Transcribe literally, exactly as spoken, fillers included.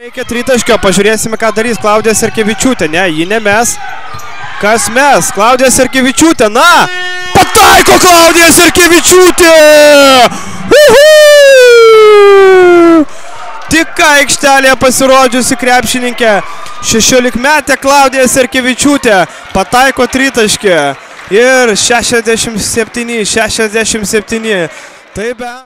Reikia tritaškio, pažiūrėsime, ką darys Klaudija Serkevičiūtė. Ne, ji ne mes. Kas mes? Klaudija Serkevičiūtė, na! Pataiko Klaudija Serkevičiūtė! Uhu! Tik ką aikštelėje pasirodžiusi krepšininkė. šešiolikmetė Klaudija Serkevičiūtė pataiko tritaškį. Ir šešiasdešimt septyni šešiasdešimt septyni. Tai be...